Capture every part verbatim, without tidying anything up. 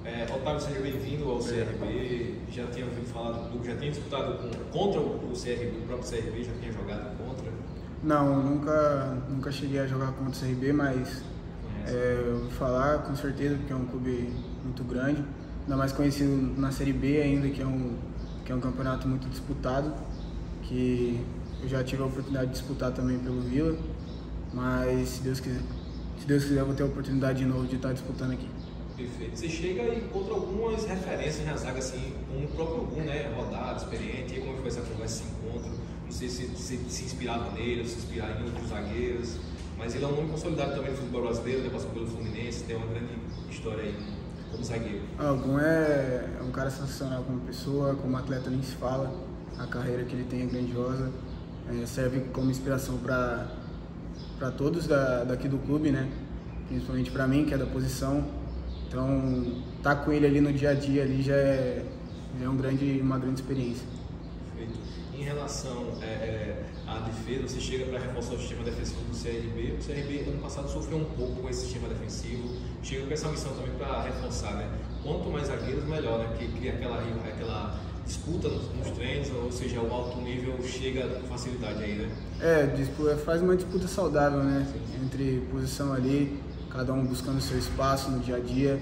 É, Otávio, seja bem-vindo ao C R B. Já tinha ouvido falar do clube, já tinha disputado com, contra o, o C R B, o próprio C R B, já tinha jogado contra? Não, nunca, nunca cheguei a jogar contra o C R B, mas é, eu vou falar com certeza, porque é um clube muito grande, ainda mais conhecido na Série B ainda, que é um, que é um campeonato muito disputado, que eu já tive a oportunidade de disputar também pelo Vila, mas se Deus quiser, se Deus quiser eu vou ter a oportunidade de novo de estar disputando aqui. Perfeito. Você chega e encontra algumas referências na zaga, assim, como o próprio Ogum, né? Rodado, experiente. E como foi essa conversa, esse encontro? Não sei se se, se inspirava nele, ou se inspirava em outros zagueiros. Mas ele é um nome consolidado também no futebol brasileiro, né? Passou pelo Fluminense, tem uma grande história aí como zagueiro. Ah, o Ogum é, é um cara sensacional como pessoa, como atleta nem se fala. A carreira que ele tem é grandiosa. É, serve como inspiração para para todos da, daqui do clube, né? Principalmente para mim, que é da posição. Então, estar com ele ali no dia a dia ali já é, já é um grande, uma grande experiência. Perfeito. Em relação é, é, à defesa, você chega para reforçar o sistema defensivo do C R B. O C R B ano passado sofreu um pouco com esse sistema defensivo. Chega com essa missão também para reforçar, né? Quanto mais zagueiros, melhor, né? Que cria aquela, aquela disputa nos, nos treinos, ou seja, o alto nível chega com facilidade aí, né? É, faz uma disputa saudável, né? Sim. Entre posição ali, cada um buscando seu espaço no dia a dia,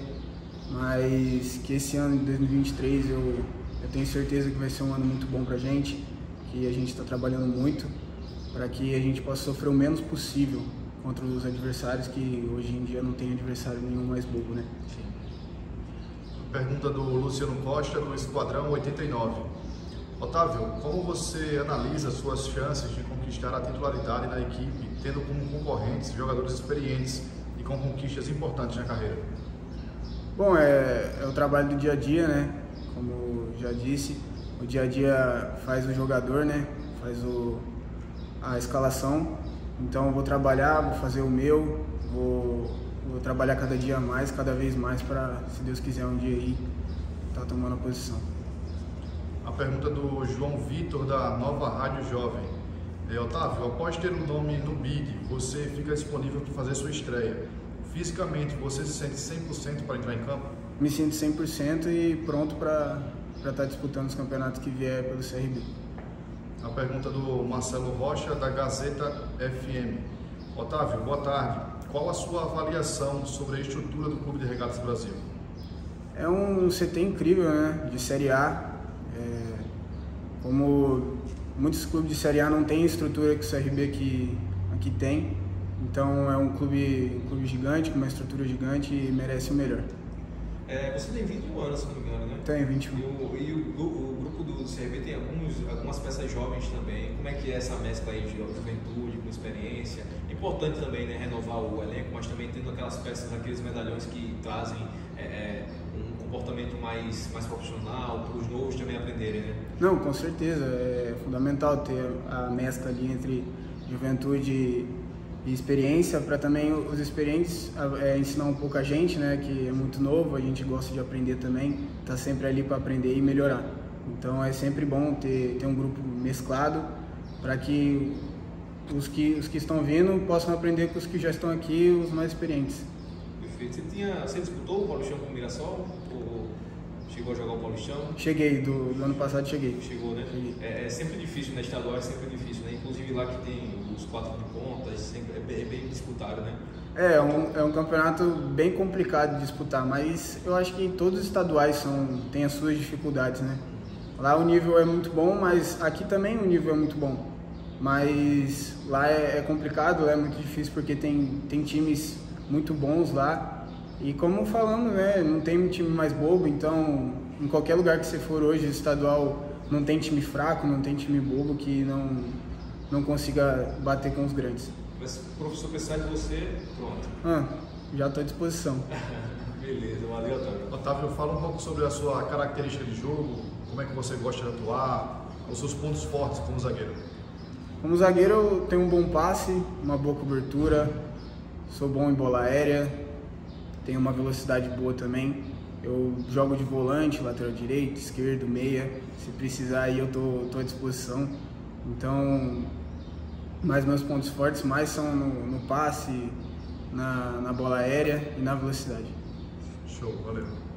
mas que esse ano de dois mil e vinte e três eu, eu tenho certeza que vai ser um ano muito bom pra gente, que a gente está trabalhando muito para que a gente possa sofrer o menos possível contra os adversários, que hoje em dia não tem adversário nenhum mais bobo, né? Sim. Pergunta do Luciano Costa, do Esquadrão oitenta e nove. Otávio, como você analisa suas chances de conquistar a titularidade na equipe, tendo como concorrentes jogadores experientes e com conquistas importantes na carreira? Bom, é, é o trabalho do dia a dia, né? Como já disse, o dia a dia faz o jogador, né? Faz o, a escalação. Então eu vou trabalhar, vou fazer o meu, vou, vou trabalhar cada dia mais, cada vez mais para, se Deus quiser, um dia aí estar tomando a posição. A pergunta do João Vitor, da Nova Rádio Jovem. É, Otávio, após ter um nome no B I D, você fica disponível para fazer sua estreia. Fisicamente, você se sente cem por cento para entrar em campo? Me sinto cem por cento e pronto para estar disputando os campeonatos que vier pelo C R B. A pergunta do Marcelo Rocha, da Gazeta F M. Otávio, boa tarde. Qual a sua avaliação sobre a estrutura do Clube de Regatas Brasil? É um C T incrível, né? De Série A. É, como muitos clubes de Série A não têm a estrutura que o C R B aqui, aqui tem, então é um clube, um clube gigante, com uma estrutura gigante e merece o melhor. É, você tem vinte e um anos, se não me engano, né? Tenho vinte e um. E o, e o, o grupo do C R B tem alguns, algumas peças jovens também. Como é que é essa mescla aí de juventude, com experiência? É importante também, né, renovar o elenco, mas também tendo aquelas peças, aqueles medalhões que trazem é, é, um comportamento mais, mais profissional, para os novos também aprenderem, né? Não, com certeza. É fundamental ter a mescla ali entre juventude e experiência, para também os experientes é, ensinar um pouco a gente, né, que é muito novo, a gente gosta de aprender também, tá sempre ali para aprender e melhorar. Então é sempre bom ter, ter um grupo mesclado para que os, que os que estão vindo possam aprender com os que já estão aqui, os mais experientes. Perfeito. Você, tinha, você disputou o Paulistão com o Mirassol? Ou chegou a jogar o Paulistão? Cheguei, do, do ano passado cheguei. Chegou, né? Cheguei. É, é sempre difícil, né? Estadual é sempre difícil, né? Inclusive lá que tem os quatro de pontas, sempre é bem, é bem disputado, né? É, é um, é um campeonato bem complicado de disputar, mas eu acho que todos os estaduais são, têm as suas dificuldades, né? Lá o nível é muito bom, mas aqui também o nível é muito bom. Mas lá é, é complicado, lá é muito difícil porque tem, tem times muito bons lá. E como falando, né, não tem um time mais bobo, então em qualquer lugar que você for hoje, estadual, não tem time fraco, não tem time bobo que não, não consiga bater com os grandes. Mas o professor precisar de você, pronto. Ah, já estou à disposição. Beleza, valeu, Otávio. Otávio, fala um pouco sobre a sua característica de jogo, como é que você gosta de atuar, os seus pontos fortes como zagueiro. Como zagueiro eu tenho um bom passe, uma boa cobertura, sou bom em bola aérea, tenho uma velocidade boa também. Eu jogo de volante, lateral direito, esquerdo, meia, se precisar aí eu tô, tô à disposição. Então, mas meus pontos fortes mais são no, no passe, na, na bola aérea e na velocidade. Show, valeu.